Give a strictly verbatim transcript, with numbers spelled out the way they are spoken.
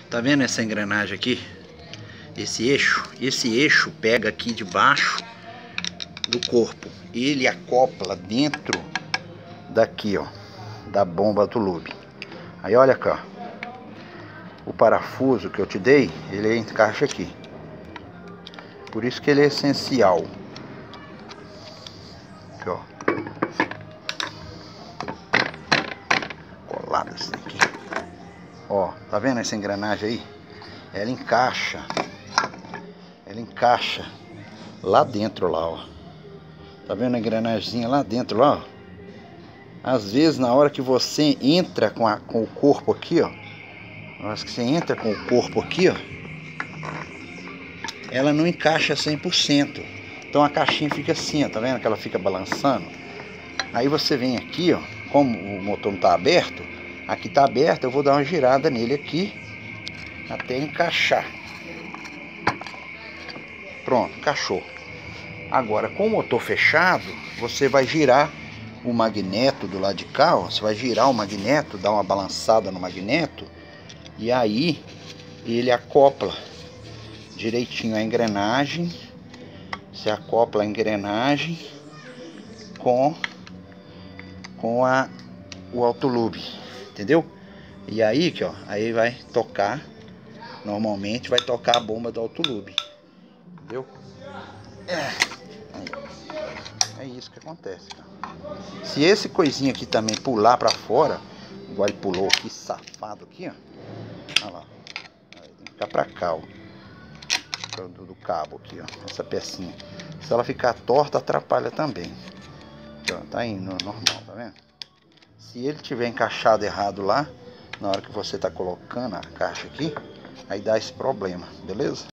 Tá vendo essa engrenagem aqui? Esse eixo, esse eixo pega aqui debaixo do corpo. Ele acopla dentro daqui, ó, da bomba do lube. Aí olha cá, o parafuso que eu te dei, ele encaixa aqui. Por isso que ele é essencial. Aqui, ó. Colado assim aqui. Ó, tá vendo essa engrenagem aí? Ela encaixa. Ela encaixa lá dentro lá, ó. Tá vendo a engrenagemzinha lá dentro lá, ó? Às vezes na hora que você entra com, a, com o corpo aqui, ó. Na hora que você entra com o corpo aqui, ó, ela não encaixa cem por cento. Então a caixinha fica assim, ó. Tá vendo que ela fica balançando? Aí você vem aqui, ó. Como o motor não tá aberto, aqui tá aberto, eu vou dar uma girada nele aqui até encaixar. Pronto, encaixou. Agora, com o motor fechado, você vai girar o magneto do lado de cá, ó. Você vai girar o magneto, dar uma balançada no magneto, e aí ele acopla direitinho a engrenagem. Você acopla a engrenagem com, com a, o autolube, entendeu? E aí, aqui, ó, aí vai tocar, normalmente vai tocar a bomba do autolube, entendeu? É. É isso que acontece, cara. Se esse coisinho aqui também pular pra fora, igual ele pulou aqui, safado aqui, ó. Olha lá. Tem que ficar pra cá, ó. Do, do cabo aqui, ó. Essa pecinha. Se ela ficar torta, atrapalha também. Aqui, ó, tá indo normal, tá vendo? Se ele tiver encaixado errado lá, na hora que você tá colocando a caixa aqui, aí dá esse problema, beleza?